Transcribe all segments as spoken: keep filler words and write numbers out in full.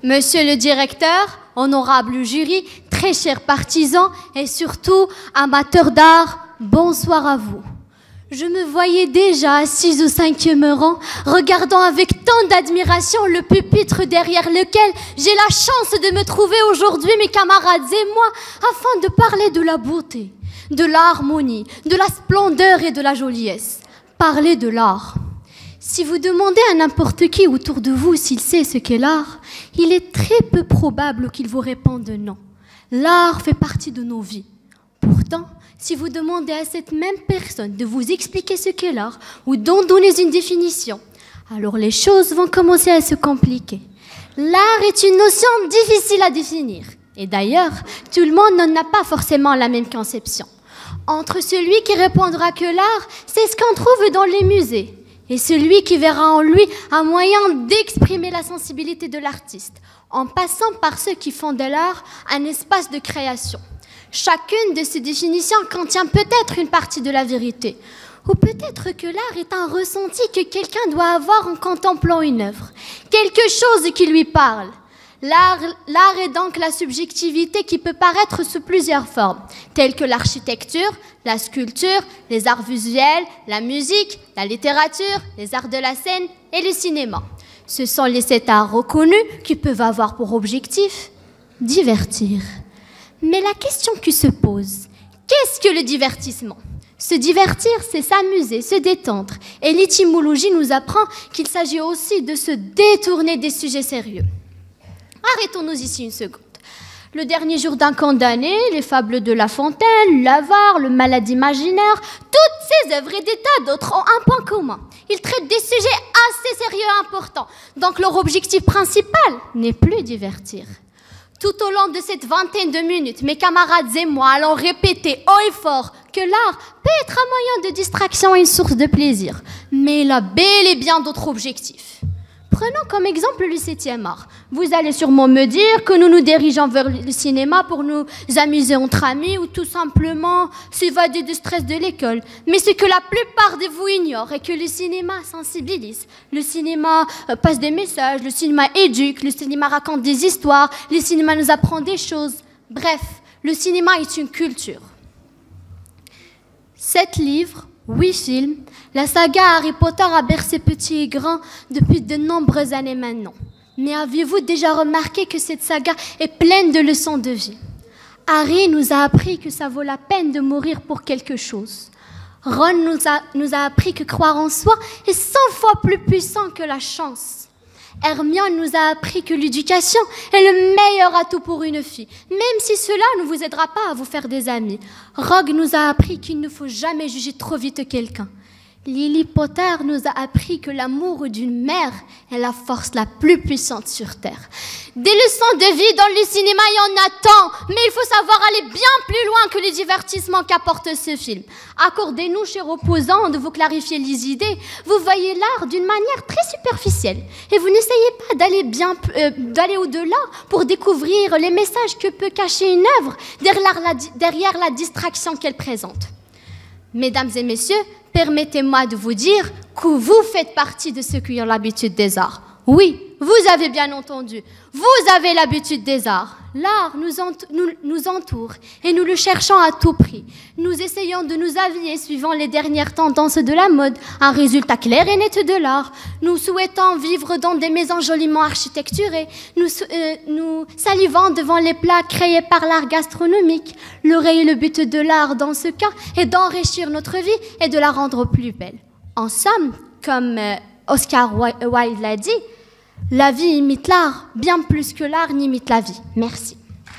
Monsieur le directeur, honorable jury, très chers partisans et surtout amateurs d'art, bonsoir à vous. Je me voyais déjà assise au cinquième rang, regardant avec tant d'admiration le pupitre derrière lequel j'ai la chance de me trouver aujourd'hui, mes camarades et moi, afin de parler de la beauté, de l'harmonie, de la splendeur et de la joliesse. Parler de l'art. Si vous demandez à n'importe qui autour de vous s'il sait ce qu'est l'art, il est très peu probable qu'il vous réponde non. L'art fait partie de nos vies. Pourtant, si vous demandez à cette même personne de vous expliquer ce qu'est l'art ou d'en donner une définition, alors les choses vont commencer à se compliquer. L'art est une notion difficile à définir. Et d'ailleurs, tout le monde n'en a pas forcément la même conception. Entre celui qui répondra que l'art, c'est ce qu'on trouve dans les musées, et celui qui verra en lui un moyen d'exprimer la sensibilité de l'artiste, en passant par ceux qui font de l'art un espace de création. Chacune de ces définitions contient peut-être une partie de la vérité, ou peut-être que l'art est un ressenti que quelqu'un doit avoir en contemplant une œuvre, quelque chose qui lui parle. L'art, l'art est donc la subjectivité qui peut paraître sous plusieurs formes, telles que l'architecture, la sculpture, les arts visuels, la musique, la littérature, les arts de la scène et le cinéma. Ce sont les sept arts reconnus qui peuvent avoir pour objectif divertir. Mais la question qui se pose, qu'est-ce que le divertissement ? Se divertir, c'est s'amuser, se détendre. Et l'étymologie nous apprend qu'il s'agit aussi de se détourner des sujets sérieux. Arrêtons-nous ici une seconde. Le dernier jour d'un condamné, les fables de La Fontaine, l'avare, le malade imaginaire, toutes ces œuvres et des tas d'autres ont un point commun. Ils traitent des sujets assez sérieux et importants. Donc leur objectif principal n'est plus divertir. Tout au long de cette vingtaine de minutes, mes camarades et moi allons répéter haut et fort que l'art peut être un moyen de distraction et une source de plaisir. Mais il a bel et bien d'autres objectifs. Prenons comme exemple le septième art. Vous allez sûrement me dire que nous nous dirigeons vers le cinéma pour nous amuser entre amis ou tout simplement s'évader du stress de l'école. Mais ce que la plupart de vous ignorent est que le cinéma sensibilise. Le cinéma passe des messages, le cinéma éduque, le cinéma raconte des histoires, le cinéma nous apprend des choses. Bref, le cinéma est une culture. Sept livres, huit films, la saga Harry Potter a bercé petits et grands depuis de nombreuses années maintenant. Mais avez-vous déjà remarqué que cette saga est pleine de leçons de vie ? Harry nous a appris que ça vaut la peine de mourir pour quelque chose. Ron nous a, nous a appris que croire en soi est cent fois plus puissant que la chance. Hermione nous a appris que l'éducation est le meilleur atout pour une fille, même si cela ne vous aidera pas à vous faire des amis. Rogue nous a appris qu'il ne faut jamais juger trop vite quelqu'un. Lily Potter nous a appris que l'amour d'une mère est la force la plus puissante sur Terre. Des leçons de vie dans le cinéma, il y en a tant, mais il faut savoir aller bien plus loin que le divertissement qu'apporte ce film. Accordez-nous, chers opposants, de vous clarifier les idées. Vous voyez l'art d'une manière très superficielle et vous n'essayez pas d'aller bien, euh, d'aller au-delà pour découvrir les messages que peut cacher une œuvre derrière la, derrière la distraction qu'elle présente. Mesdames et messieurs, permettez-moi de vous dire que vous faites partie de ceux qui ont l'habitude des arts. Oui, vous avez bien entendu, vous avez l'habitude des arts. L'art nous, ent- nous, nous entoure et nous le cherchons à tout prix. Nous essayons de nous habiller suivant les dernières tendances de la mode, un résultat clair et net de l'art. Nous souhaitons vivre dans des maisons joliment architecturées. Nous, euh, nous salivons devant les plats créés par l'art gastronomique. Le réel but de l'art dans ce cas est d'enrichir notre vie et de la rendre plus belle. En somme, comme euh, Oscar Wilde l'a dit, la vie imite l'art, bien plus que l'art n'imite la vie. Merci.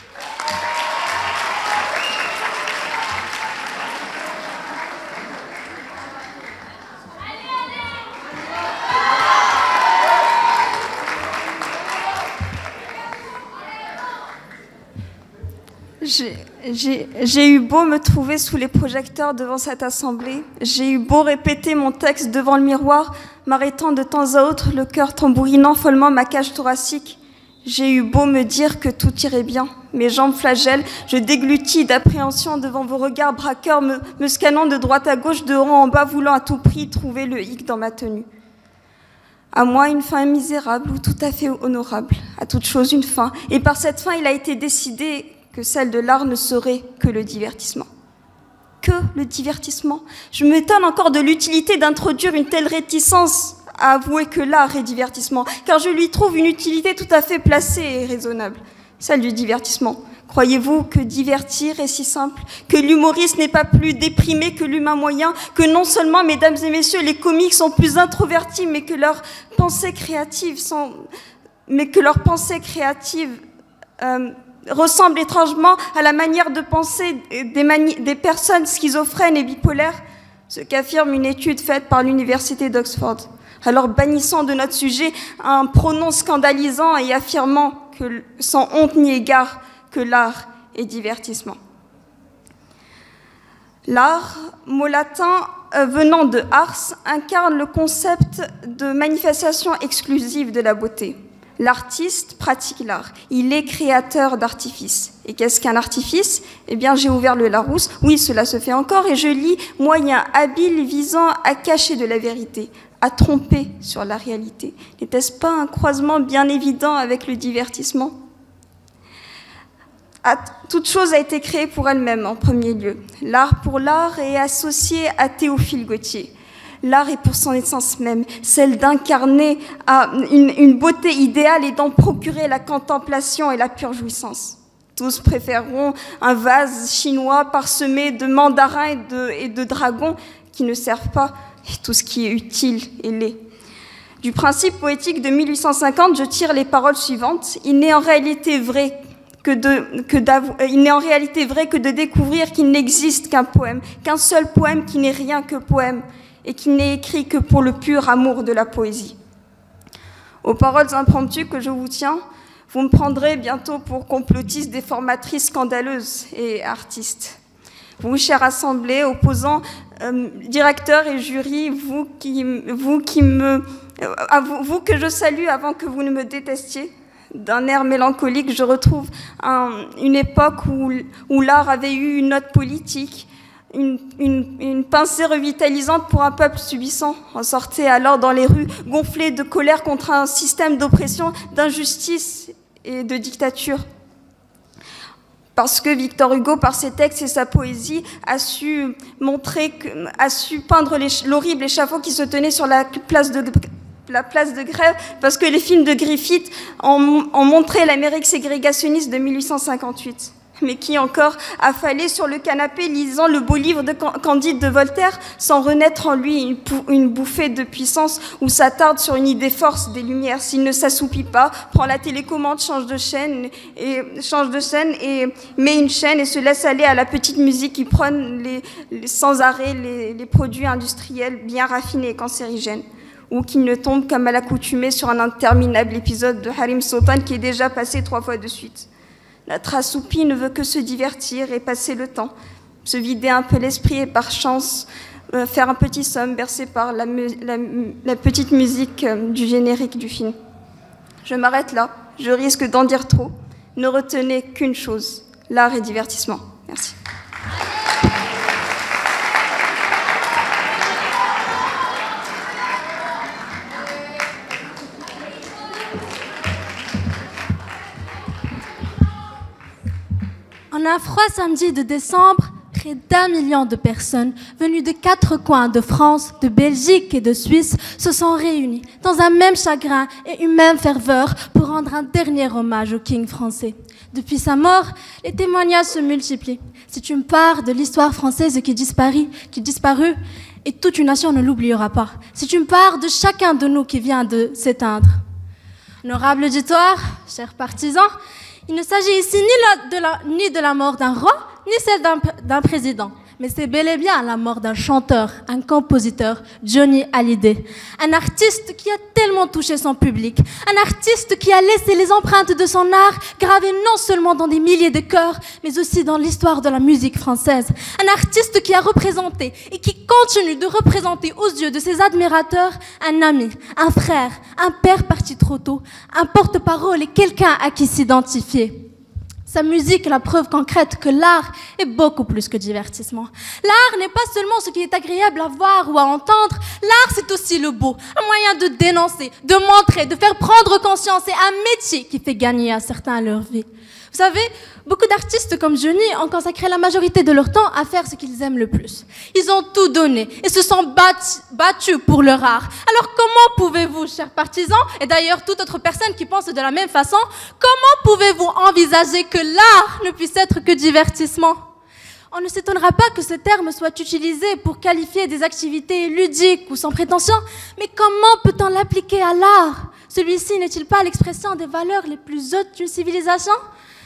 J'ai, j'ai, j'ai eu beau me trouver sous les projecteurs devant cette assemblée, j'ai eu beau répéter mon texte devant le miroir, m'arrêtant de temps à autre, le cœur tambourinant follement ma cage thoracique. J'ai eu beau me dire que tout irait bien, mes jambes flagellent, je déglutis d'appréhension devant vos regards braqueurs, me, me scannant de droite à gauche, de haut en bas, voulant à tout prix trouver le hic dans ma tenue. À moi, une fin misérable ou tout à fait honorable. À toute chose, une fin. Et par cette fin, il a été décidé que celle de l'art ne serait que le divertissement. Que le divertissement. Je m'étonne encore de l'utilité d'introduire une telle réticence à avouer que l'art est divertissement, car je lui trouve une utilité tout à fait placée et raisonnable, celle du divertissement. Croyez-vous que divertir est si simple, que l'humoriste n'est pas plus déprimé que l'humain moyen, que non seulement, mesdames et messieurs, les comiques sont plus introvertis, mais que leurs pensées créatives sont, mais que leurs pensées créatives euh, ressemblent étrangement à la manière de penser des, mani- des personnes schizophrènes et bipolaires, ce qu'affirme une étude faite par l'université d'Oxford. Alors bannissons de notre sujet un pronom scandalisant et affirmant que, sans honte ni égard, que l'art est divertissement. L'art, mot latin euh, venant de ars, incarne le concept de manifestation exclusive de la beauté. L'artiste pratique l'art, il est créateur d'artifices. Et qu'est-ce qu'un artifice? Eh bien, j'ai ouvert le Larousse, oui, cela se fait encore, et je lis « moyen habile visant à cacher de la vérité ». À tromper sur la réalité. N'était-ce pas un croisement bien évident avec le divertissement? À, toute chose a été créée pour elle-même en premier lieu. L'art pour l'art est associé à Théophile Gautier. L'art est pour son essence même, celle d'incarner une, une beauté idéale et d'en procurer la contemplation et la pure jouissance. Tous préféreront un vase chinois parsemé de mandarins et de, et de dragons qui ne servent pas, et tout ce qui est utile et laid. Du principe poétique de mille huit cent cinquante, je tire les paroles suivantes. Il n'est en réalité vrai que de, que il n'est en réalité vrai que de découvrir qu'il n'existe qu'un poème, qu'un seul poème qui n'est rien que poème, et qui n'est écrit que pour le pur amour de la poésie. Aux paroles impromptues que je vous tiens, vous me prendrez bientôt pour complotiste, déformatrice, scandaleuse et artiste. Vous, chère assemblée, opposants, euh, directeurs et jury, vous qui, vous qui me, euh, vous, vous que je salue avant que vous ne me détestiez, d'un air mélancolique, je retrouve un, une époque où, où l'art avait eu une note politique, une, une, une pincée revitalisante pour un peuple subissant. On sortait alors dans les rues gonflé de colère contre un système d'oppression, d'injustice et de dictature. Parce que Victor Hugo, par ses textes et sa poésie, a su montrer, que, a su peindre l'horrible échafaud qui se tenait sur la place de, la place de Grève, parce que les films de Griffith ont, ont montré l'Amérique ségrégationniste de mille huit cent cinquante-huit. Mais qui encore affalé sur le canapé lisant le beau livre de Candide de Voltaire sans renaître en lui une, une bouffée de puissance ou s'attarde sur une idée force des Lumières. S'il ne s'assoupit pas, prend la télécommande, change de chaîne et change de scène et met une chaîne et se laisse aller à la petite musique qui prône les, les, sans arrêt les, les produits industriels bien raffinés et cancérigènes. Ou qu'il ne tombe comme à l'accoutumée sur un interminable épisode de Harim Sultan qui est déjà passé trois fois de suite. Notre assoupi ne veut que se divertir et passer le temps, se vider un peu l'esprit et par chance euh, faire un petit somme bercé par la, la, la petite musique euh, du générique du film. Je m'arrête là, je risque d'en dire trop. Ne retenez qu'une chose, l'art et divertissement. Merci. En un froid samedi de décembre, près d'un million de personnes venues de quatre coins de France, de Belgique et de Suisse se sont réunies dans un même chagrin et une même ferveur pour rendre un dernier hommage au King français. Depuis sa mort, les témoignages se multiplient. C'est une part de l'histoire française qui disparut, qui disparut et toute une nation ne l'oubliera pas. C'est une part de chacun de nous qui vient de s'éteindre. Honorable auditoire, chers partisans, il ne s'agit ici ni, la, de la, ni de la mort d'un roi, ni celle d'un, d'un président, mais c'est bel et bien la mort d'un chanteur, un compositeur, Johnny Hallyday. Un artiste qui a tellement touché son public, un artiste qui a laissé les empreintes de son art gravées non seulement dans des milliers de cœurs, mais aussi dans l'histoire de la musique française. Un artiste qui a représenté et qui continue de représenter aux yeux de ses admirateurs un ami, un frère, un père parti trop tôt, un porte-parole et quelqu'un à qui s'identifier. Sa musique est la preuve concrète que l'art est beaucoup plus que divertissement. L'art n'est pas seulement ce qui est agréable à voir ou à entendre, l'art c'est aussi le beau, un moyen de dénoncer, de montrer, de faire prendre conscience, et un métier qui fait gagner à certains leur vie. Vous savez, beaucoup d'artistes comme Johnny ont consacré la majorité de leur temps à faire ce qu'ils aiment le plus. Ils ont tout donné et se sont battus, battus pour leur art. Alors comment pouvez-vous, chers partisans, et d'ailleurs toute autre personne qui pense de la même façon, comment pouvez-vous envisager que l'art ne puisse être que divertissement ? On ne s'étonnera pas que ce terme soit utilisé pour qualifier des activités ludiques ou sans prétention, mais comment peut-on l'appliquer à l'art ? Celui-ci n'est-il pas l'expression des valeurs les plus hautes d'une civilisation ?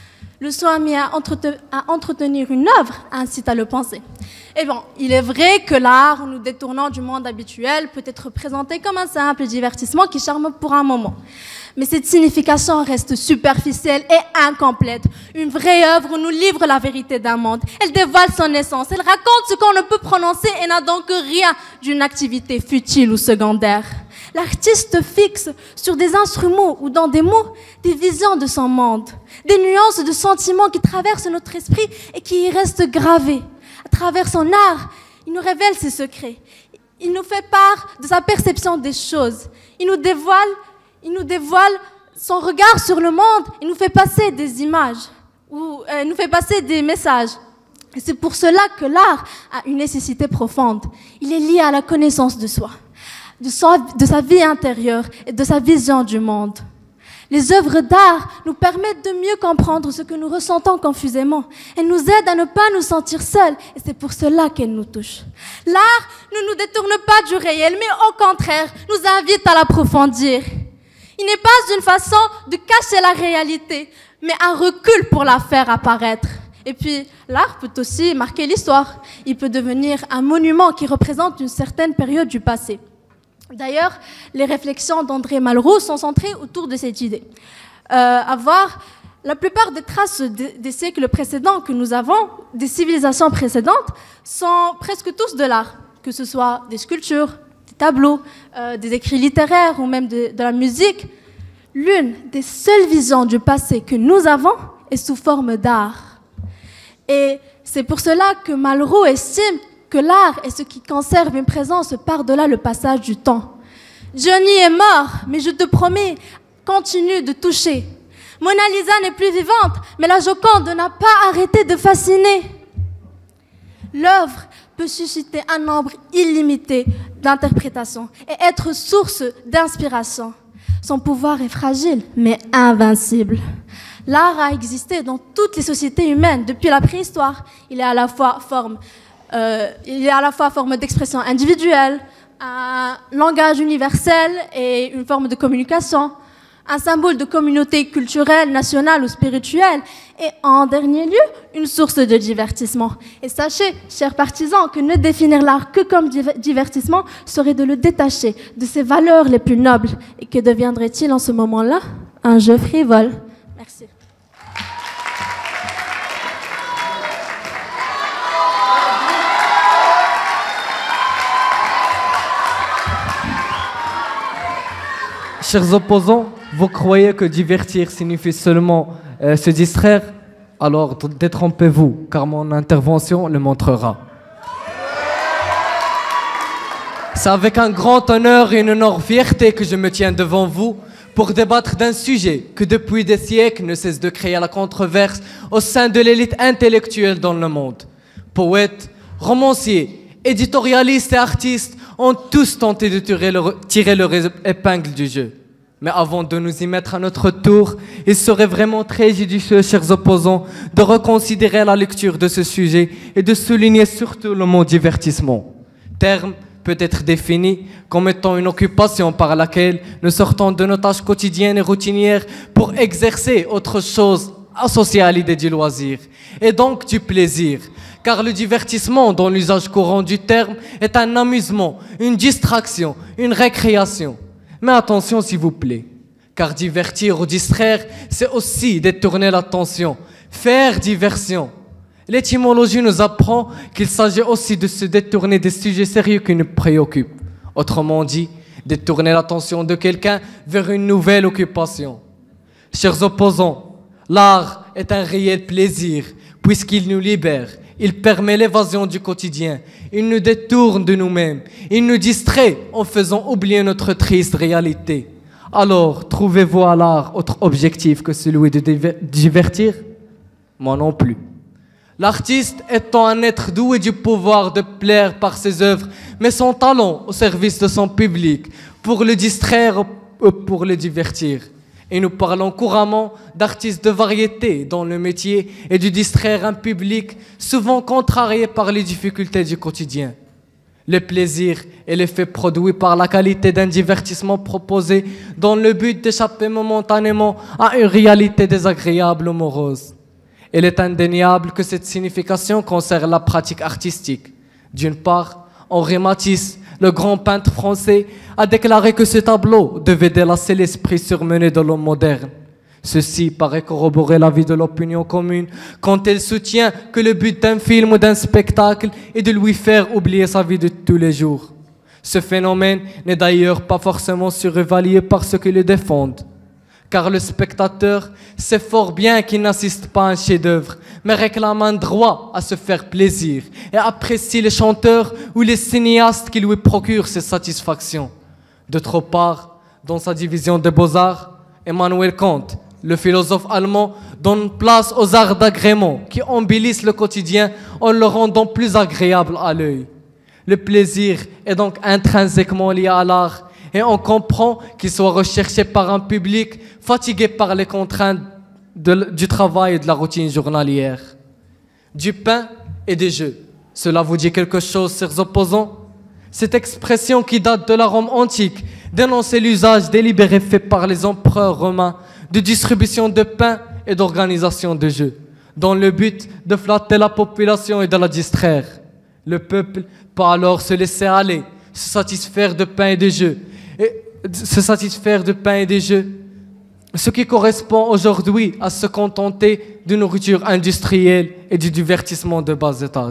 Le soin mis à, entrete- à entretenir une œuvre incite à le penser. Et bon, il est vrai que l'art, nous détournant du monde habituel, peut être présenté comme un simple divertissement qui charme pour un moment. Mais cette signification reste superficielle et incomplète. Une vraie œuvre nous livre la vérité d'un monde. Elle dévoile son essence, elle raconte ce qu'on ne peut prononcer et n'a donc rien d'une activité futile ou secondaire. L'artiste fixe sur des instruments ou dans des mots des visions de son monde, des nuances de sentiments qui traversent notre esprit et qui y restent gravés. À travers son art, il nous révèle ses secrets. Il nous fait part de sa perception des choses. Il nous dévoile, il nous dévoile son regard sur le monde. Il nous fait passer des images ou euh, nous fait passer des messages. Et c'est pour cela que l'art a une nécessité profonde. Il est lié à la connaissance de soi, de, son, de sa vie intérieure et de sa vision du monde. Les œuvres d'art nous permettent de mieux comprendre ce que nous ressentons confusément. Elles nous aident à ne pas nous sentir seuls, et c'est pour cela qu'elles nous touchent. L'art ne nous détourne pas du réel, mais au contraire, nous invite à l'approfondir. Il n'est pas une façon de cacher la réalité, mais un recul pour la faire apparaître. Et puis, l'art peut aussi marquer l'histoire. Il peut devenir un monument qui représente une certaine période du passé. D'ailleurs, les réflexions d'André Malraux sont centrées autour de cette idée. Euh, à voir, la plupart des traces de, des siècles précédents que nous avons, des civilisations précédentes, sont presque tous de l'art, que ce soit des sculptures, des tableaux, euh, des écrits littéraires ou même de, de la musique. L'une des seules visions du passé que nous avons est sous forme d'art. Et c'est pour cela que Malraux estime que l'art est ce qui conserve une présence par-delà le passage du temps. Johnny est mort, mais je te promets, continue de toucher. Mona Lisa n'est plus vivante, mais la Joconde n'a pas arrêté de fasciner. L'œuvre peut susciter un nombre illimité d'interprétations et être source d'inspiration. Son pouvoir est fragile, mais invincible. L'art a existé dans toutes les sociétés humaines depuis la préhistoire. Il est à la fois forme Euh, il y a à la fois forme d'expression individuelle, un langage universel et une forme de communication, un symbole de communauté culturelle, nationale ou spirituelle, et en dernier lieu, une source de divertissement. Et sachez, chers partisans, que ne définir l'art que comme divertissement serait de le détacher de ses valeurs les plus nobles. Et que deviendrait-il en ce moment-là? Un jeu frivole. Merci. Chers opposants, vous croyez que divertir signifie seulement euh, se distraire? Alors détrompez-vous, car mon intervention le montrera. C'est avec un grand honneur et une énorme fierté que je me tiens devant vous pour débattre d'un sujet que depuis des siècles ne cesse de créer la controverse au sein de l'élite intellectuelle dans le monde. Poètes, romanciers, éditorialistes et artistes ont tous tenté de tirer leur, tirer leur épingle du jeu. Mais avant de nous y mettre à notre tour, il serait vraiment très judicieux, chers opposants, de reconsidérer la lecture de ce sujet et de souligner surtout le mot divertissement. Terme peut être défini comme étant une occupation par laquelle nous sortons de nos tâches quotidiennes et routinières pour exercer autre chose associée à l'idée du loisir, et donc du plaisir. Car le divertissement, dans l'usage courant du terme, est un amusement, une distraction, une récréation. Mais attention s'il vous plaît, car divertir ou distraire, c'est aussi détourner l'attention, faire diversion. L'étymologie nous apprend qu'il s'agit aussi de se détourner des sujets sérieux qui nous préoccupent. Autrement dit, détourner l'attention de quelqu'un vers une nouvelle occupation. Chers opposants, l'art est un réel plaisir, puisqu'il nous libère. Il permet l'évasion du quotidien. Il nous détourne de nous-mêmes. Il nous distrait en faisant oublier notre triste réalité. Alors, trouvez-vous à l'art autre objectif que celui de divertir? Moi non plus. L'artiste étant un être doué du pouvoir de plaire par ses œuvres, met son talent au service de son public, pour le distraire ou pour le divertir. Et nous parlons couramment d'artistes de variété dont le métier est de distraire un public souvent contrarié par les difficultés du quotidien. Le plaisir est l'effet produit par la qualité d'un divertissement proposé dans le but d'échapper momentanément à une réalité désagréable ou morose. Il est indéniable que cette signification concerne la pratique artistique. D'une part, Henri Matisse, le grand peintre français, a déclaré que ce tableau devait délasser l'esprit surmené de l'homme moderne. Ceci paraît corroborer l'avis de l'opinion commune quand elle soutient que le but d'un film ou d'un spectacle est de lui faire oublier sa vie de tous les jours. Ce phénomène n'est d'ailleurs pas forcément surévalué par ceux qui le défendent. Car le spectateur sait fort bien qu'il n'assiste pas à un chef-d'œuvre, mais réclame un droit à se faire plaisir et apprécie les chanteurs ou les cinéastes qui lui procurent ces satisfactions. D'autre part, dans sa division des beaux-arts, Emmanuel Kant, le philosophe allemand, donne place aux arts d'agrément qui embellissent le quotidien en le rendant plus agréable à l'œil. Le plaisir est donc intrinsèquement lié à l'art, et on comprend qu'il soit recherché par un public fatigué par les contraintes de, du travail et de la routine journalière. Du pain et des jeux. Cela vous dit quelque chose, chers opposants? Cette expression qui date de la Rome antique dénonçait l'usage délibéré fait par les empereurs romains de distribution de pain et d'organisation de jeux, dans le but de flatter la population et de la distraire. Le peuple peut alors se laisser aller, se satisfaire de pain et de jeux, et se satisfaire de pain et des jeux, ce qui correspond aujourd'hui à se contenter de nourriture industrielle et du divertissement de bas étage.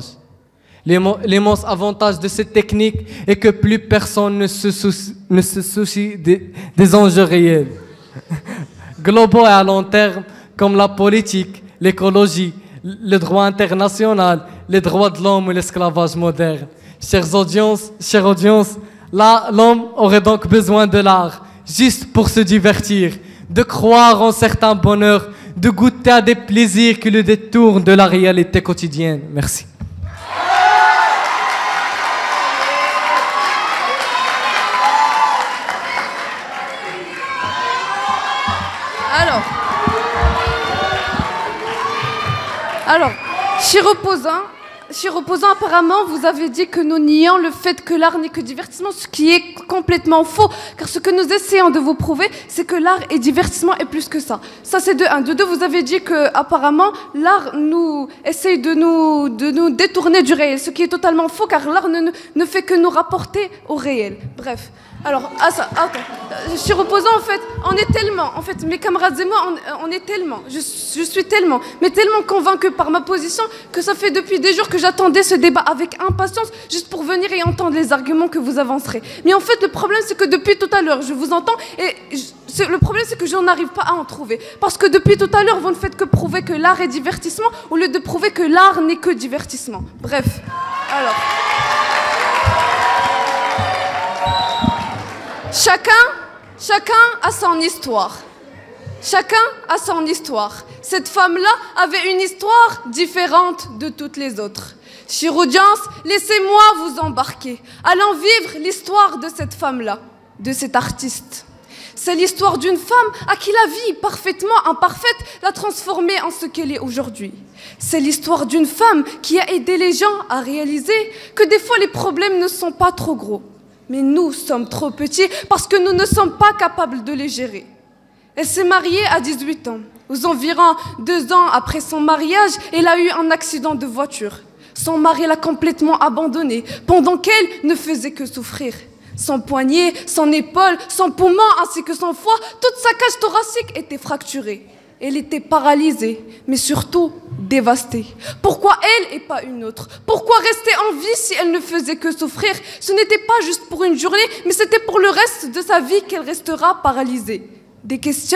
L'immense avantage de cette technique est que plus personne ne se soucie, ne se soucie des, des enjeux réels, globaux et à long terme, comme la politique, l'écologie, le droit international, les droits de l'homme ou l'esclavage moderne. Chères audiences, chères audiences, là, l'homme aurait donc besoin de l'art, juste pour se divertir, de croire en certains bonheurs, de goûter à des plaisirs qui le détournent de la réalité quotidienne. Merci. Alors, alors, cher opposant, cher opposant, apparemment, vous avez dit que nous nions le fait que l'art n'est que divertissement, ce qui est complètement faux. Car ce que nous essayons de vous prouver, c'est que l'art et divertissement est plus que ça. Ça, c'est de un. De deux, vous avez dit que, apparemment, l'art nous essaye de nous, de nous détourner du réel, ce qui est totalement faux, car l'art ne, ne fait que nous rapporter au réel. Bref. Alors, ah ça, attends. Je suis opposant, en fait, on est tellement, en fait, mes camarades et moi, on, on est tellement, je, je suis tellement, mais tellement convaincus par ma position que ça fait depuis des jours que j'attendais ce débat avec impatience, juste pour venir et entendre les arguments que vous avancerez. Mais en fait, le problème, c'est que depuis tout à l'heure, je vous entends et je, le problème, c'est que je n'arrive pas à en trouver. Parce que depuis tout à l'heure, vous ne faites que prouver que l'art est divertissement, au lieu de prouver que l'art n'est que divertissement. Bref, alors... Chacun, chacun a son histoire. Chacun a son histoire. Cette femme-là avait une histoire différente de toutes les autres. Chère audience, laissez-moi vous embarquer. Allons vivre l'histoire de cette femme-là, de cet artiste. C'est l'histoire d'une femme à qui la vie, parfaitement imparfaite, l'a transformée en ce qu'elle est aujourd'hui. C'est l'histoire d'une femme qui a aidé les gens à réaliser que des fois les problèmes ne sont pas trop gros. Mais nous sommes trop petits parce que nous ne sommes pas capables de les gérer. Elle s'est mariée à dix-huit ans. Aux environs deux ans après son mariage, elle a eu un accident de voiture. Son mari l'a complètement abandonnée pendant qu'elle ne faisait que souffrir. Son poignet, son épaule, son poumon ainsi que son foie, toute sa cage thoracique était fracturée. Elle était paralysée, mais surtout dévastée. Pourquoi elle et pas une autre? Pourquoi rester en vie si elle ne faisait que souffrir? Ce n'était pas juste pour une journée, mais c'était pour le reste de sa vie qu'elle restera paralysée. Des questions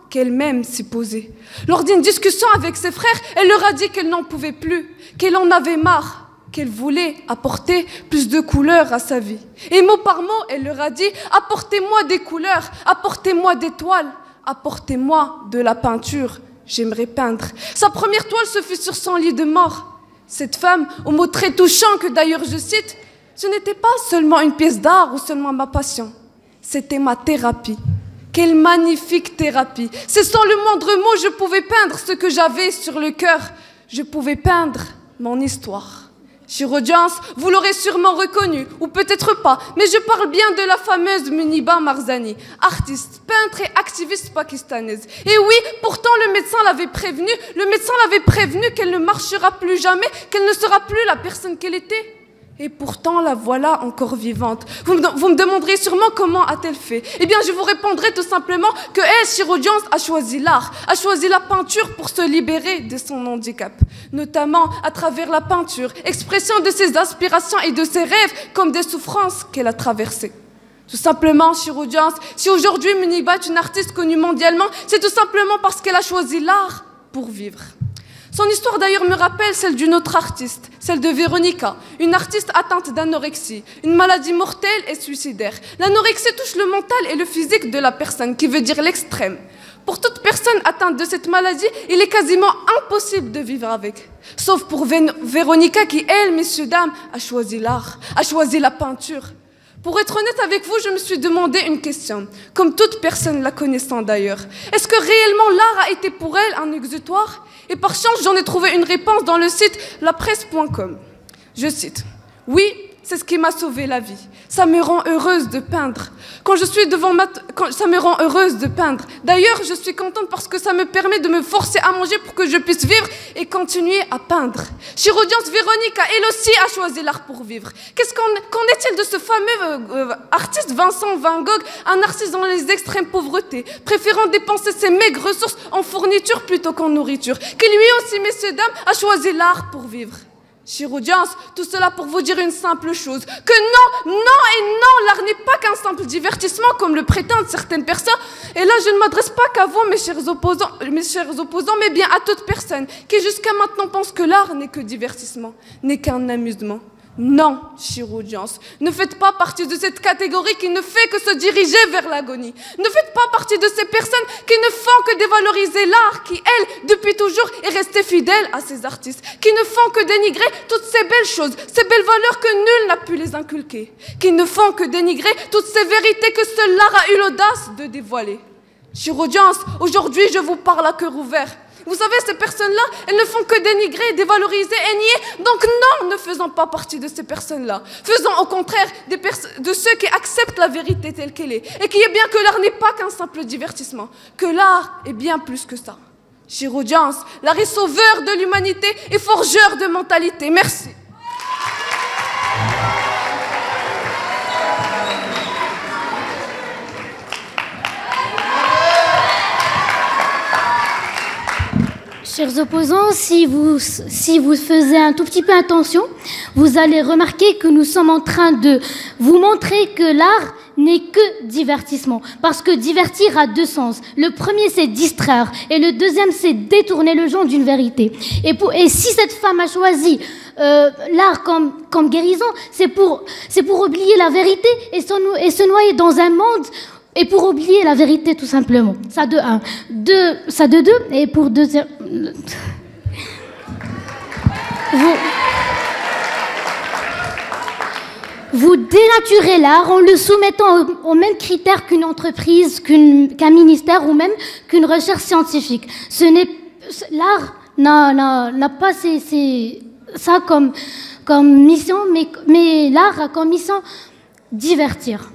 qu'elle-même s'y posait. Lors d'une discussion avec ses frères, elle leur a dit qu'elle n'en pouvait plus, qu'elle en avait marre, qu'elle voulait apporter plus de couleurs à sa vie. Et mot par mot, elle leur a dit « Apportez-moi des couleurs, apportez-moi des toiles, apportez-moi de la peinture, j'aimerais peindre. » Sa première toile se fut sur son lit de mort. Cette femme, aux mots très touchants que d'ailleurs je cite, « Ce n'était pas seulement une pièce d'art ou seulement ma passion, c'était ma thérapie. » Quelle magnifique thérapie! C'est sans le moindre mot, je pouvais peindre ce que j'avais sur le cœur. Je pouvais peindre mon histoire. Chère audience, vous l'aurez sûrement reconnue, ou peut-être pas, mais je parle bien de la fameuse Muniba Marzani, artiste, peintre et activiste pakistanaise. Et oui, pourtant le médecin l'avait prévenue, le médecin l'avait prévenue qu'elle ne marchera plus jamais, qu'elle ne sera plus la personne qu'elle était. Et pourtant, la voilà encore vivante. Vous me, vous me demanderez sûrement comment a-t-elle fait. Eh bien, je vous répondrai tout simplement que elle, chère audience, a choisi l'art, a choisi la peinture pour se libérer de son handicap. Notamment à travers la peinture, expression de ses aspirations et de ses rêves, comme des souffrances qu'elle a traversées. Tout simplement, chère audience, si aujourd'hui Muniba est une artiste connue mondialement, c'est tout simplement parce qu'elle a choisi l'art pour vivre. Son histoire d'ailleurs me rappelle celle d'une autre artiste, celle de Véronica, une artiste atteinte d'anorexie, une maladie mortelle et suicidaire. L'anorexie touche le mental et le physique de la personne, qui veut dire l'extrême. Pour toute personne atteinte de cette maladie, il est quasiment impossible de vivre avec. Sauf pour Vé- Véronica qui, elle, messieurs, dames, a choisi l'art, a choisi la peinture. Pour être honnête avec vous, je me suis demandé une question, comme toute personne la connaissant d'ailleurs. Est-ce que réellement l'art a été pour elle un exutoire ? Et par chance, j'en ai trouvé une réponse dans le site la presse point com. Je cite, « Oui, c'est ce qui m'a sauvé la vie. Ça me rend heureuse de peindre. Quand je suis devant ma... T- quand... Ça me rend heureuse de peindre. D'ailleurs, je suis contente parce que ça me permet de me forcer à manger pour que je puisse vivre et continuer à peindre. » Chère audience, Véronica, elle aussi a choisi l'art pour vivre. Qu'est-ce qu'en, qu'en est-il de ce fameux euh, artiste Vincent Van Gogh, un artiste dans les extrêmes pauvretés, préférant dépenser ses maigres ressources en fourniture plutôt qu'en nourriture, qui lui aussi, messieurs, dames, a choisi l'art pour vivre. Chère audience, tout cela pour vous dire une simple chose, que non, non et non, l'art n'est pas qu'un simple divertissement comme le prétendent certaines personnes. Et là, je ne m'adresse pas qu'à vous, mes chers opposants, mes chers opposants, mais bien à toute personne qui jusqu'à maintenant pense que l'art n'est que divertissement, n'est qu'un amusement. Non, chère audience, ne faites pas partie de cette catégorie qui ne fait que se diriger vers l'agonie. Ne faites pas partie de ces personnes qui ne font que dévaloriser l'art, qui, elle, depuis toujours, est restée fidèle à ses artistes, qui ne font que dénigrer toutes ces belles choses, ces belles valeurs que nul n'a pu les inculquer, qui ne font que dénigrer toutes ces vérités que seul l'art a eu l'audace de dévoiler. Chère audience, aujourd'hui, je vous parle à cœur ouvert. Vous savez, ces personnes-là, elles ne font que dénigrer, dévaloriser et nier. Donc non, ne faisons pas partie de ces personnes-là. Faisons au contraire des pers- de ceux qui acceptent la vérité telle qu'elle est. Et qui est bien que l'art n'est pas qu'un simple divertissement. Que l'art est bien plus que ça. Chère audience, l'art est sauveur de l'humanité et forgeur de mentalité. Merci. Chers opposants, si vous, si vous faisiez un tout petit peu attention, vous allez remarquer que nous sommes en train de vous montrer que l'art n'est que divertissement. Parce que divertir a deux sens. Le premier, c'est distraire. Et le deuxième, c'est détourner le genre d'une vérité. Et, pour, et si cette femme a choisi euh, l'art comme, comme guérison, c'est pour, c'est pour oublier la vérité et, son, et se noyer dans un monde... Et pour oublier la vérité, tout simplement. Ça de un. Deux, ça de deux. Et pour deux... Vous, vous dénaturez l'art en le soumettant aux, aux mêmes critères qu'une entreprise, qu'une, qu'un ministère ou même qu'une recherche scientifique. Ce n'est, l'art n'a, n'a, n'a pas ces, ces, ça comme, comme mission, mais, mais l'art a comme mission divertir.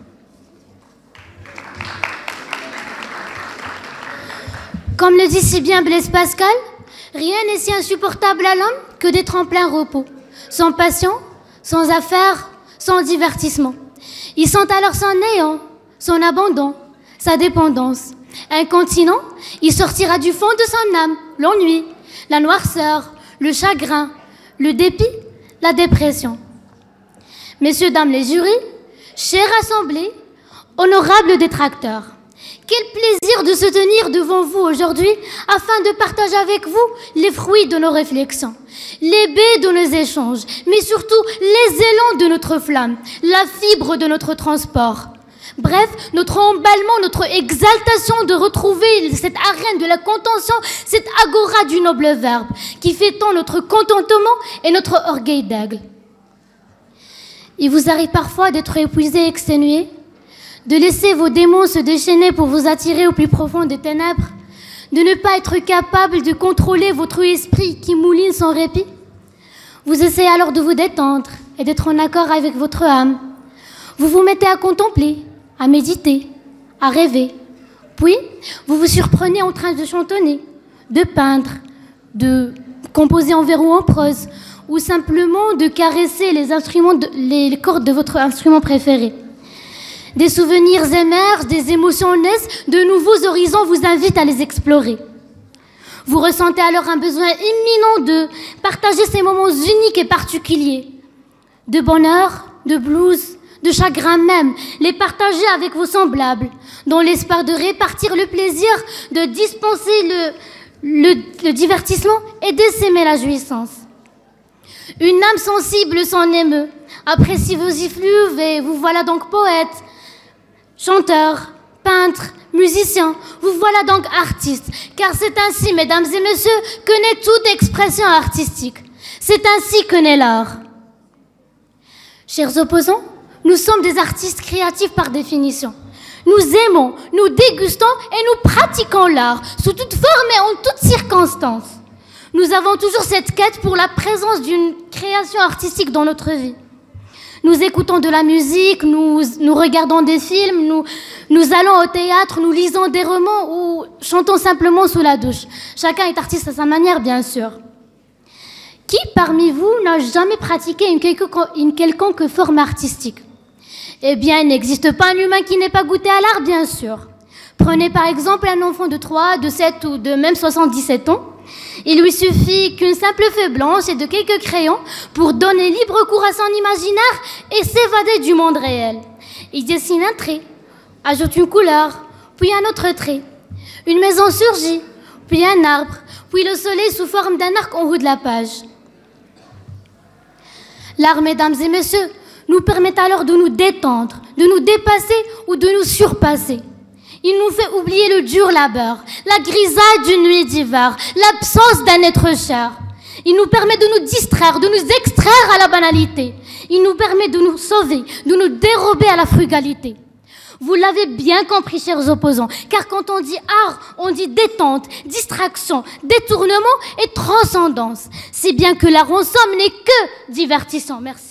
Comme le dit si bien Blaise Pascal, rien n'est si insupportable à l'homme que d'être en plein repos, sans passion, sans affaires, sans divertissement. Il sent alors son néant, son abandon, sa dépendance. Incontinent, il sortira du fond de son âme l'ennui, la noirceur, le chagrin, le dépit, la dépression. Messieurs, dames les jurys, chers assemblés, honorables détracteurs, Quel plaisir de se tenir devant vous aujourd'hui afin de partager avec vous les fruits de nos réflexions, les baies de nos échanges, mais surtout les élans de notre flamme, la fibre de notre transport. Bref, notre emballement, notre exaltation de retrouver cette arène de la contention, cette agora du noble verbe qui fait tant notre contentement et notre orgueil d'aigle. Il vous arrive parfois d'être épuisé, exténué, de laisser vos démons se déchaîner pour vous attirer au plus profond des ténèbres, de ne pas être capable de contrôler votre esprit qui mouline sans répit. Vous essayez alors de vous détendre et d'être en accord avec votre âme. Vous vous mettez à contempler, à méditer, à rêver. Puis, vous vous surprenez en train de chantonner, de peindre, de composer en vers ou en prose, ou simplement de caresser les, instruments de, les cordes de votre instrument préféré. Des souvenirs émergent, des émotions naissent, de nouveaux horizons vous invitent à les explorer. Vous ressentez alors un besoin imminent de partager ces moments uniques et particuliers, de bonheur, de blues, de chagrin même, les partager avec vos semblables, dans l'espoir de répartir le plaisir, de dispenser le, le, le divertissement et d'essaimer la jouissance. Une âme sensible s'en émeut, apprécie vos effluves et vous voilà donc poète, chanteur, peintre, musicien, vous voilà donc artiste, car c'est ainsi, mesdames et messieurs, que naît toute expression artistique. C'est ainsi que naît l'art. Chers opposants, nous sommes des artistes créatifs par définition. Nous aimons, nous dégustons et nous pratiquons l'art, sous toute forme et en toutes circonstances. Nous avons toujours cette quête pour la présence d'une création artistique dans notre vie. Nous écoutons de la musique, nous, nous regardons des films, nous, nous allons au théâtre, nous lisons des romans ou chantons simplement sous la douche. Chacun est artiste à sa manière, bien sûr. Qui parmi vous n'a jamais pratiqué une quelconque, une quelconque forme artistique? Eh bien, il n'existe pas un humain qui n'ait pas goûté à l'art, bien sûr. Prenez par exemple un enfant de trois, de sept ou de même soixante-dix-sept ans. Il lui suffit qu'une simple feuille blanche et de quelques crayons pour donner libre cours à son imaginaire et s'évader du monde réel. Il dessine un trait, ajoute une couleur, puis un autre trait. Une maison surgit, puis un arbre, puis le soleil sous forme d'un arc en haut de la page. L'art, mesdames et messieurs, nous permet alors de nous détendre, de nous dépasser ou de nous surpasser. Il nous fait oublier le dur labeur, la grisaille d'une nuit d'hiver, l'absence d'un être cher. Il nous permet de nous distraire, de nous extraire à la banalité. Il nous permet de nous sauver, de nous dérober à la frugalité. Vous l'avez bien compris, chers opposants, car quand on dit art, on dit détente, distraction, détournement et transcendance. C'est bien que l'art en somme n'est que divertissant. Merci.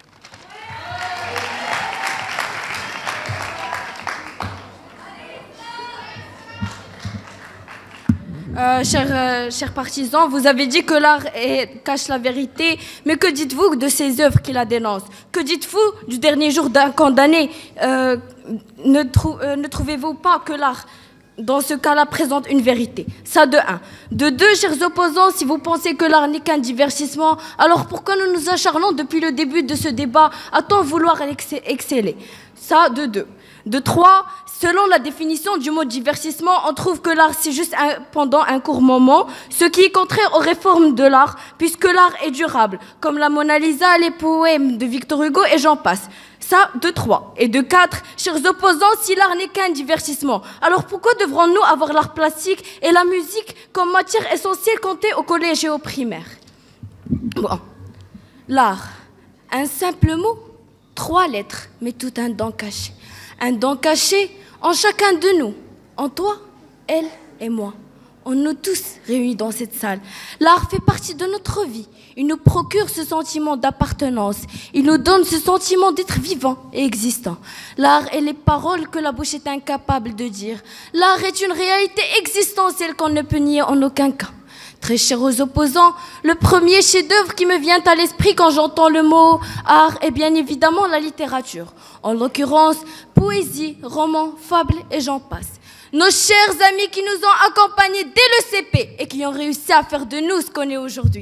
Euh, chers, euh, chers partisans, vous avez dit que l'art est, cache la vérité, mais que dites-vous de ces œuvres qui la dénoncent? Que dites-vous du dernier jour d'un condamné? euh, ne, trou, euh, ne trouvez-vous pas que l'art, dans ce cas-là, présente une vérité? Ça de un. De deux, chers opposants, si vous pensez que l'art n'est qu'un divertissement, alors pourquoi nous nous acharnons depuis le début de ce débat à tant vouloir exceller? Ça de deux. De trois, selon la définition du mot divertissement, on trouve que l'art c'est juste un, pendant un court moment, ce qui est contraire aux réformes de l'art, puisque l'art est durable, comme la Mona Lisa, les poèmes de Victor Hugo et j'en passe. Ça, de trois. Et de quatre, chers opposants, si l'art n'est qu'un divertissement, alors pourquoi devrons-nous avoir l'art plastique et la musique comme matière essentielle comptée au collège et au primaire? Bon. L'art, un simple mot, trois lettres, mais tout un don caché. Un don caché en chacun de nous, en toi, elle et moi. En nous tous réunis dans cette salle. L'art fait partie de notre vie. Il nous procure ce sentiment d'appartenance. Il nous donne ce sentiment d'être vivant et existant. L'art est les paroles que la bouche est incapable de dire. L'art est une réalité existentielle qu'on ne peut nier en aucun cas. Très chers aux opposants, le premier chef-d'œuvre qui me vient à l'esprit quand j'entends le mot art est bien évidemment la littérature. En l'occurrence, poésie, roman, fable et j'en passe. Nos chers amis qui nous ont accompagnés dès le C P et qui ont réussi à faire de nous ce qu'on est aujourd'hui.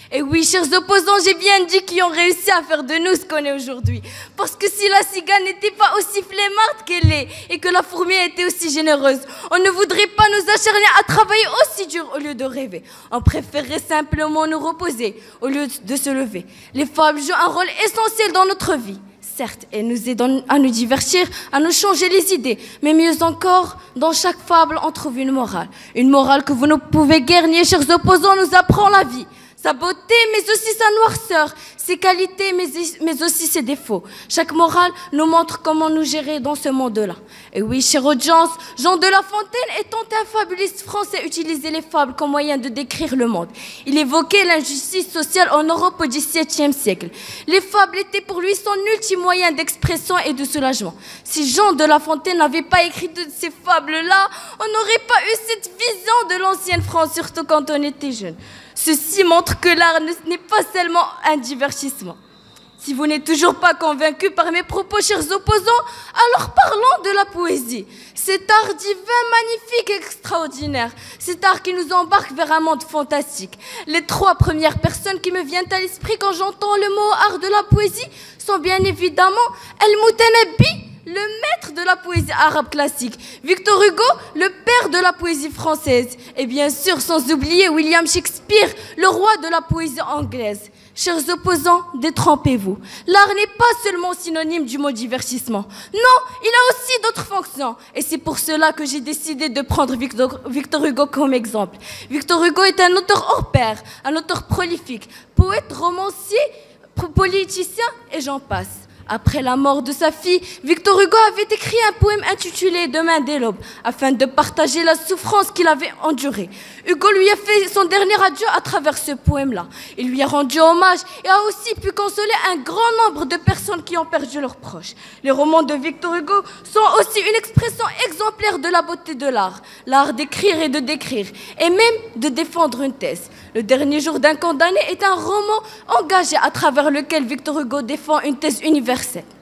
Et oui, chers opposants, j'ai bien dit qu'ils ont réussi à faire de nous ce qu'on est aujourd'hui. Parce que si la cigale n'était pas aussi flemmarde qu'elle est, et que la fourmi était aussi généreuse, on ne voudrait pas nous acharner à travailler aussi dur au lieu de rêver. On préférerait simplement nous reposer au lieu de se lever. Les fables jouent un rôle essentiel dans notre vie. Certes, elles nous aident à nous divertir, à nous changer les idées. Mais mieux encore, dans chaque fable, on trouve une morale. Une morale que vous ne pouvez guère nier, chers opposants, nous apprend la vie. Sa beauté, mais aussi sa noirceur, ses qualités, mais, mais aussi ses défauts. Chaque morale nous montre comment nous gérer dans ce monde-là. Et oui, chère audience, Jean de La Fontaine, étant un fabuliste français, utilisait les fables comme moyen de décrire le monde. Il évoquait l'injustice sociale en Europe au dix-septième siècle. Les fables étaient pour lui son ultime moyen d'expression et de soulagement. Si Jean de La Fontaine n'avait pas écrit toutes ces fables-là, on n'aurait pas eu cette vision de l'ancienne France, surtout quand on était jeune. Ceci montre que l'art n'est pas seulement un divertissement. Si vous n'êtes toujours pas convaincus par mes propos, chers opposants, alors parlons de la poésie. Cet art divin, magnifique et extraordinaire. Cet art qui nous embarque vers un monde fantastique. Les trois premières personnes qui me viennent à l'esprit quand j'entends le mot art de la poésie sont bien évidemment El-Moutanabbi, le maître de la poésie arabe classique, Victor Hugo, le père de la poésie française, et bien sûr, sans oublier William Shakespeare, le roi de la poésie anglaise. Chers opposants, détrompez-vous. L'art n'est pas seulement synonyme du mot divertissement. Non, il a aussi d'autres fonctions. Et c'est pour cela que j'ai décidé de prendre Victor, Victor Hugo comme exemple. Victor Hugo est un auteur hors pair, un auteur prolifique, poète, romancier, politicien, et j'en passe. Après la mort de sa fille, Victor Hugo avait écrit un poème intitulé « Demain dès l'aube » afin de partager la souffrance qu'il avait endurée. Hugo lui a fait son dernier adieu à travers ce poème-là. Il lui a rendu hommage et a aussi pu consoler un grand nombre de personnes qui ont perdu leurs proches. Les romans de Victor Hugo sont aussi une expression exemplaire de la beauté de l'art. L'art d'écrire et de décrire, et même de défendre une thèse. Le dernier jour d'un condamné est un roman engagé à travers lequel Victor Hugo défend une thèse universelle.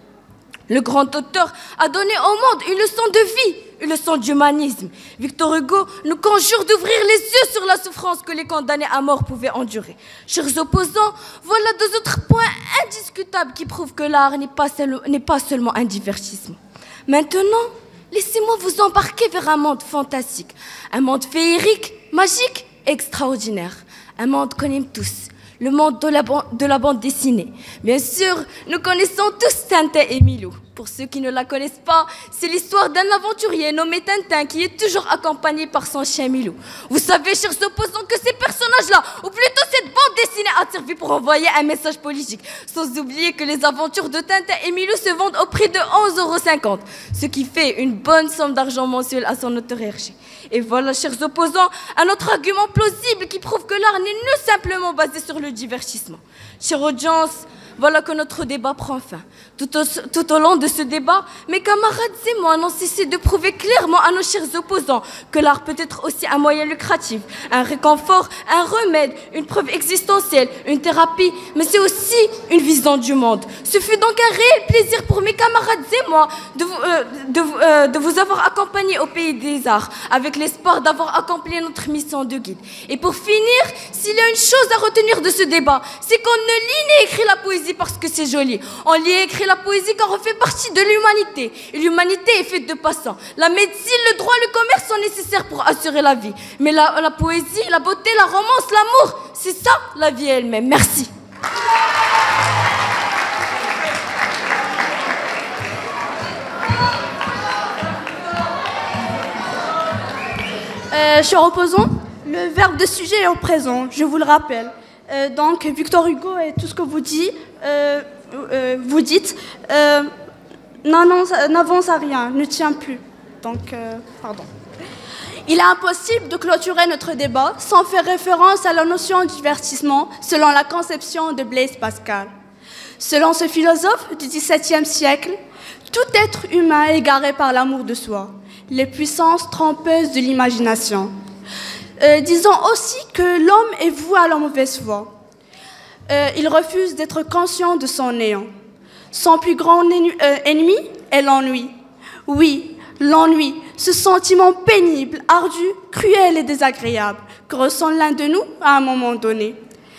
Le grand auteur a donné au monde une leçon de vie, une leçon d'humanisme. Victor Hugo nous conjure d'ouvrir les yeux sur la souffrance que les condamnés à mort pouvaient endurer. Chers opposants, voilà deux autres points indiscutables qui prouvent que l'art n'est pas, seul, n'est pas seulement un divertissement. Maintenant, laissez-moi vous embarquer vers un monde fantastique, un monde féerique, magique, extraordinaire. Un monde qu'on aime tous, le monde de la, de la bande dessinée. Bien sûr, nous connaissons tous Tintin et Milou. Pour ceux qui ne la connaissent pas, c'est l'histoire d'un aventurier nommé Tintin qui est toujours accompagné par son chien Milou. Vous savez, chers opposants, que ces personnages-là, ou plutôt cette bande dessinée, a servi pour envoyer un message politique. Sans oublier que les aventures de Tintin et Milou se vendent au prix de onze euros cinquante, ce qui fait une bonne somme d'argent mensuel à son auteur Hergé. Et voilà, chers opposants, un autre argument plausible qui prouve que l'art n'est pas simplement basé sur le divertissement. Chère audience, voilà que notre débat prend fin. Tout au, tout au long de ce débat, mes camarades et moi n'ont cessé de prouver clairement à nos chers opposants que l'art peut être aussi un moyen lucratif, un réconfort, un remède, une preuve existentielle, une thérapie, mais c'est aussi une vision du monde. Ce fut donc un réel plaisir pour mes camarades et moi de vous, euh, de, euh, de vous avoir accompagnés au Pays des Arts, avec l'espoir d'avoir accompli notre mission de guide. Et pour finir, s'il y a une chose à retenir de ce débat, c'est qu'on ne lit ni écrit la poésie parce que c'est joli. On lit et écrit la poésie car on fait partie de l'humanité. Et l'humanité est faite de passants. La médecine, le droit, le commerce sont nécessaires pour assurer la vie. Mais la, la poésie, la beauté, la romance, l'amour, c'est ça la vie elle-même. Merci. Euh, chers opposants, le verbe de sujet est au présent, je vous le rappelle. Euh, donc, Victor Hugo et tout ce que vous dites, euh, euh, vous dites euh, n'avance à rien, ne tient plus. Donc, euh, pardon. Il est impossible de clôturer notre débat sans faire référence à la notion de divertissement selon la conception de Blaise Pascal. Selon ce philosophe du dix-septième siècle, tout être humain est égaré par l'amour de soi, les puissances trompeuses de l'imagination. Euh, disons aussi que l'homme est voué à la mauvaise foi. Euh, il refuse d'être conscient de son néant. Son plus grand euh, ennemi est l'ennui. Oui, l'ennui, ce sentiment pénible, ardu, cruel et désagréable que ressent l'un de nous à un moment donné.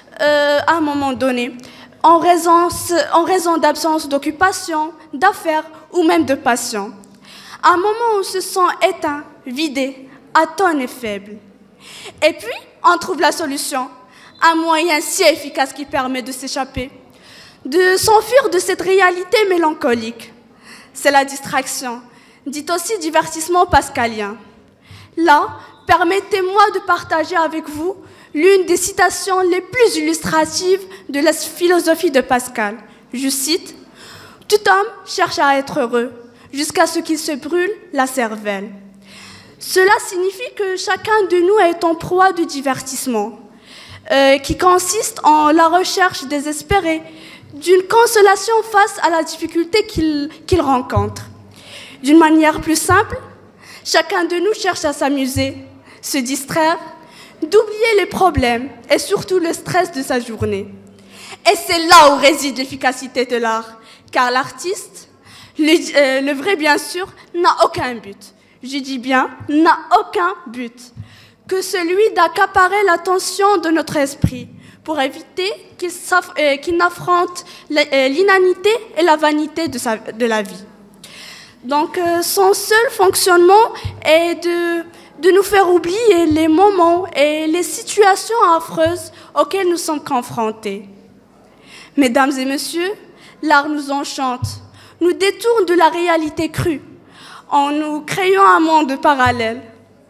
euh, à un moment donné, en raison, en raison d'absence d'occupation, d'affaires ou même de passion. À un moment où on se sent éteint, vidé, atone et faible. Et puis, on trouve la solution, un moyen si efficace qui permet de s'échapper, de s'enfuir de cette réalité mélancolique. C'est la distraction, dit aussi divertissement pascalien. Là, permettez-moi de partager avec vous l'une des citations les plus illustratives de la philosophie de Pascal. Je cite, « Tout homme cherche à être heureux, jusqu'à ce qu'il se brûle la cervelle. » Cela signifie que chacun de nous est en proie de divertissement, euh, qui consiste en la recherche désespérée d'une consolation face à la difficulté qu'il qu'il rencontre. D'une manière plus simple, chacun de nous cherche à s'amuser, se distraire, d'oublier les problèmes et surtout le stress de sa journée. Et c'est là où réside l'efficacité de l'art, car l'artiste, le, euh, le vrai bien sûr, n'a aucun but. Je dis bien, n'a aucun but que celui d'accaparer l'attention de notre esprit pour éviter qu'il euh, qu'il n'affronte l'inanité et la vanité de, sa, de la vie. Donc, euh, son seul fonctionnement est de, de nous faire oublier les moments et les situations affreuses auxquelles nous sommes confrontés. Mesdames et messieurs, l'art nous enchante, nous détourne de la réalité crue, en nous créant un monde parallèle.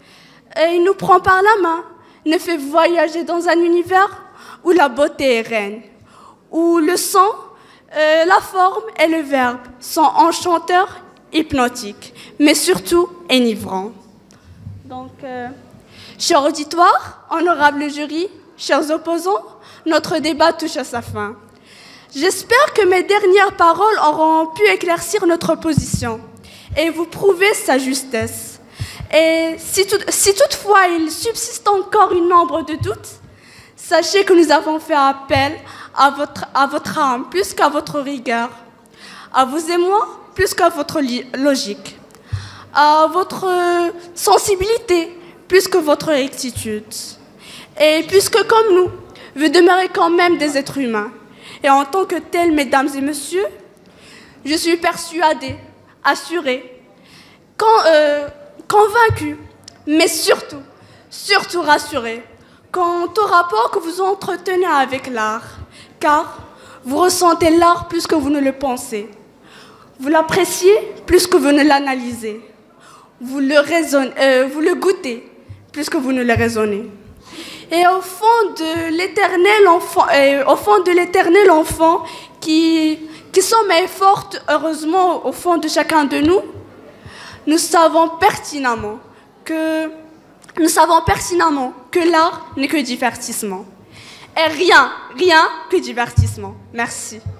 Et il nous prend par la main, nous fait voyager dans un univers où la beauté est reine, où le son, euh, la forme et le verbe sont enchanteurs, hypnotiques, mais surtout enivrants. Donc, euh, cher auditoire, honorable jury, chers opposants, notre débat touche à sa fin. J'espère que mes dernières paroles auront pu éclaircir notre position et vous prouver sa justesse. Et si, tout, si toutefois il subsiste encore une nombre de doutes, sachez que nous avons fait appel à votre, à votre âme plus qu'à votre rigueur, à vos émois plus qu'à votre logique, à votre sensibilité plus que votre rectitude. Et puisque comme nous, vous demeurez quand même des êtres humains, et en tant que tels, mesdames et messieurs, je suis persuadée, assurée, con, euh, convaincue, mais surtout, surtout rassurée, quant au rapport que vous entretenez avec l'art, car vous ressentez l'art plus que vous ne le pensez. Vous l'appréciez plus que vous ne l'analysez. Vous le raisonnez, euh, vous le goûtez plus que vous ne le raisonnez. Et au fond de l'éternel enfant, euh, au fond de l'éternel enfant qui, qui sommes et forte, heureusement, au fond de chacun de nous, nous savons pertinemment que nous savons pertinemment que l'art n'est que divertissement. Et rien, rien que divertissement. Merci.